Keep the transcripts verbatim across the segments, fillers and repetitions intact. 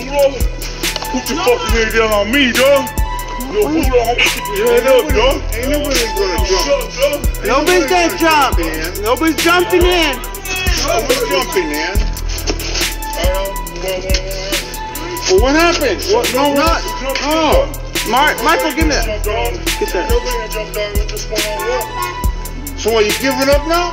Buddha. Put your fucking head down on me, dog. Yo, Buddha, I'm gonna keep your head up, dog. Ain't nobody gonna jump. Nobody's gonna jump. Nobody's jumping in. Nobody's jumping, man. Well, what happened? What? No, Not. Oh. Mark, Michael, give me that. Get that. So are you giving up now?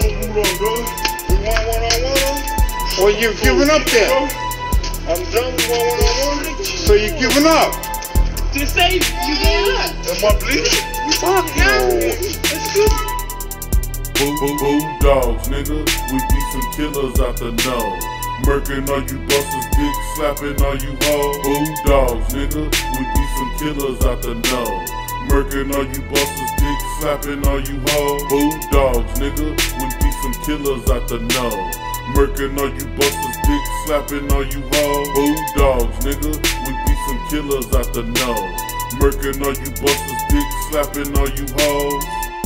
Or you giving up there? I'm done with one on one. So you giving up? Just say you gave up. Am I bleeding? Fuck no. Let's do it. Boo, boo, boo, dogs, nigga. We be some killers out the nose. Murking all you busters, dick slapping all you hoes. Boo, dogs, nigga. We be some killers out the nose. Murking all you busters, dick slapping all you hoes. Boo, dogs, nigga. We be some killers out the nose. Murking all you busters, dick slapping all you hoes. Boo, dogs, nigga. We be some killers out the nose. Murking all you busters, dick slapping all you hoes.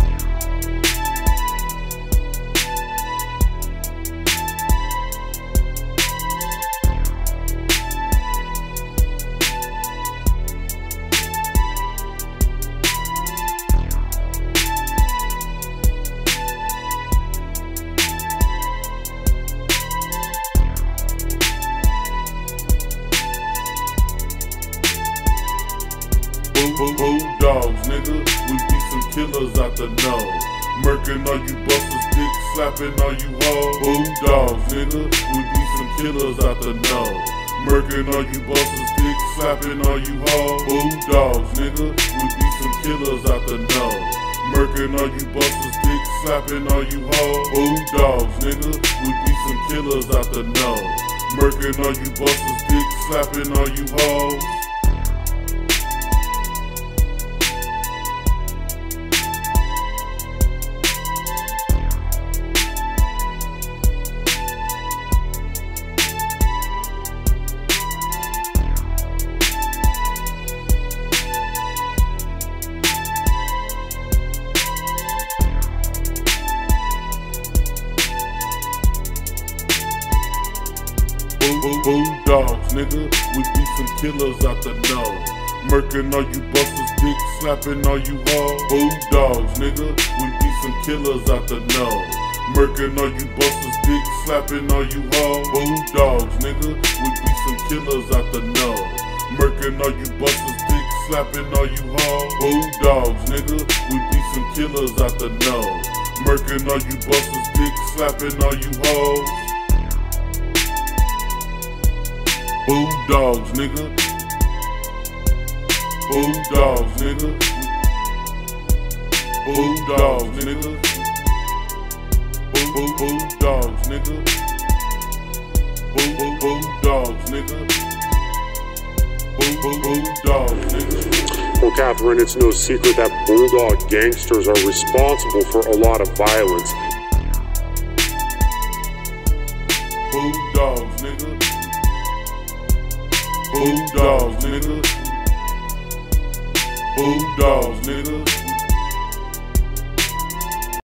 Boo, boo, dogs, nigga. We be some killers out the nose. Murking all you busters, dick slapping all you hoes. Boo, dogs, nigga. We be some killers out the nose. Murking all you busters, dick slapping all you hoes. Boo, dogs, nigga. We be some killers out the nose. Murking all you busters, dick slapping all you hoes. Boo, dogs, nigga. We be some killers out the nose. Murking all you busters, dick slapping all you hoes. Boo, boo, boo, dogs, nigga. We be some killers out the nose. Murking all you busters, dick slapping all you hoes. Boo, dogs, nigga. We be some killers out the nose. Murking all you busters, dick slapping all you hoes. Boo, dogs, nigga. We be some killers out the nose. Murking all you busters, dick slapping all you hoes. Boo, dogs, nigga. We be some killers out the nose. Murking all you busters, dick slapping all you hoes. Boo, dogs, nigga. Boo, dogs, nigga. Boo, dogs, nigga. Boo, boo, boo, dogs, nigga. Boo, boo, boo, dogs, nigga. Boo, boo, boo, dogs, nigga. Well, Catherine, it's no secret that Bulldog gangsters are responsible for a lot of violence. Boo, dogs, nigga. Boo, dogs, nigga. Boo, dogs, nigga.